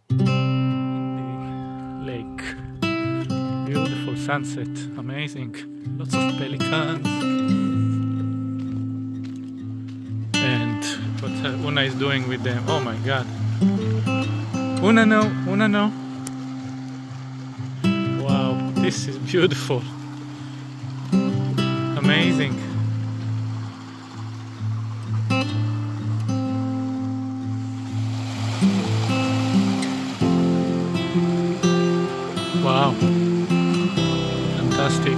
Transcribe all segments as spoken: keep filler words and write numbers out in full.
Muneendee Lake. Beautiful sunset, amazing. Lots of pelicans. And what uh, Una is doing with them. Oh my god. Una no, Una no. Wow, this is beautiful. Amazing. Wow, fantastic.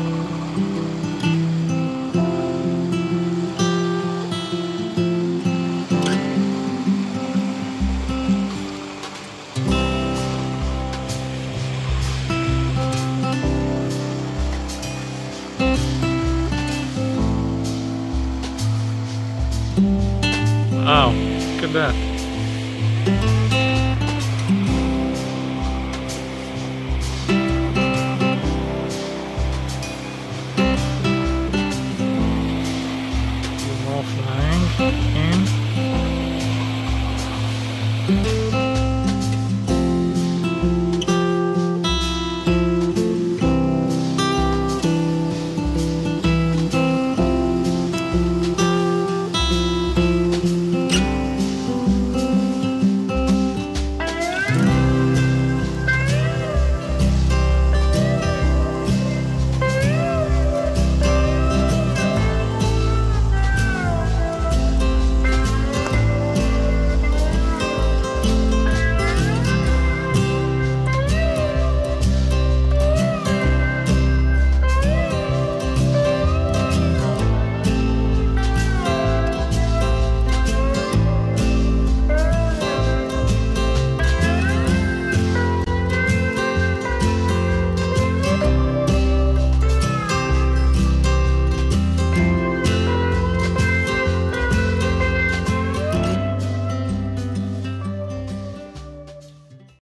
Wow, look at that. More flying in.